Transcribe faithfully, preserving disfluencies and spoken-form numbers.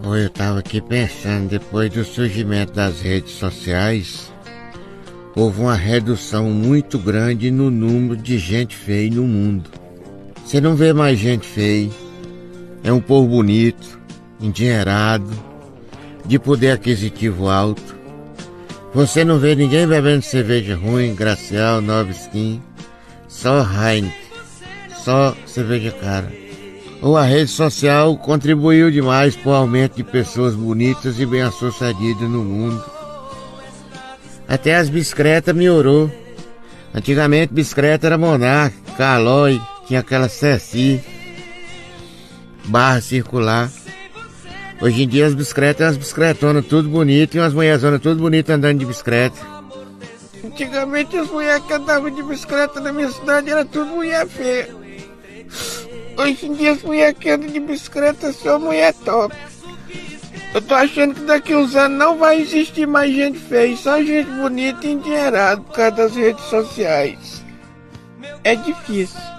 Pô, eu tava aqui pensando, depois do surgimento das redes sociais, houve uma redução muito grande no número de gente feia no mundo. Você não vê mais gente feia, é um povo bonito, endinheirado, de poder aquisitivo alto. Você não vê ninguém bebendo cerveja ruim, Gracial, Nova Skin, só Heineken, só cerveja cara. Ou a rede social contribuiu demais para o aumento de pessoas bonitas e bem-sucedidas no mundo. Até as bicicletas melhorou. Antigamente bicicleta era Monarch, Caloi, tinha aquela Ceci, barra circular. Hoje em dia as bicicletas são as bicicletonas tudo bonitas e umas mulherzonas tudo bonitas andando de bicicleta. Antigamente as mulheres que andavam de bicicleta na minha cidade era tudo mulher feia. Hoje em dia as mulheres que andam de bicicleta são mulher top. Eu tô achando que daqui a uns anos não vai existir mais gente feia, só gente bonita e endinheirada por causa das redes sociais. É difícil.